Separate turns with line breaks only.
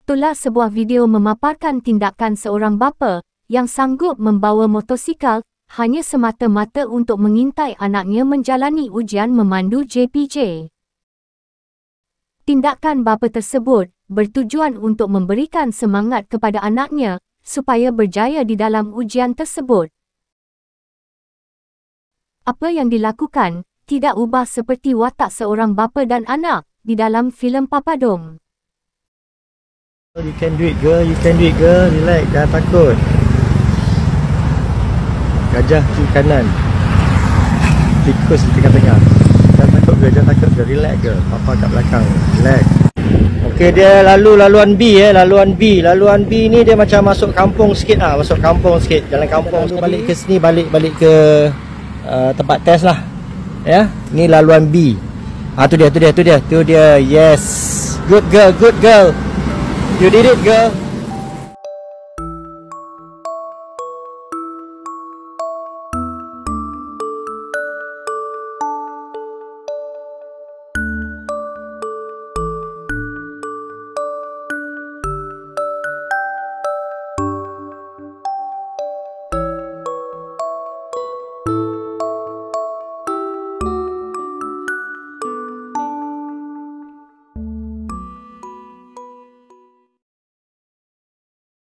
Itulah sebuah video memaparkan tindakan seorang bapa yang sanggup membawa motosikal hanya semata-mata untuk mengintai anaknya menjalani ujian memandu JPJ. Tindakan bapa tersebut bertujuan untuk memberikan semangat kepada anaknya supaya berjaya di dalam ujian tersebut. Apa yang dilakukan tidak ubah seperti watak seorang bapa dan anak di dalam filem Papadom.
You can do it girl, you can do it girl. Relax, jangan takut. Gajah kiri kanan, tikus di tengah-tengah. Jangan takut girl, jangan takut girl. Relax girl, papa kat belakang. Relax. Okey, dia laluan B laluan B ni dia macam masuk kampung sikit lah. Masuk kampung sikit, jalan kampung. Balik ke sini, balik ke tempat test lah. Ya, ni laluan B. Tu dia. Yes. Good girl. You did it, girl.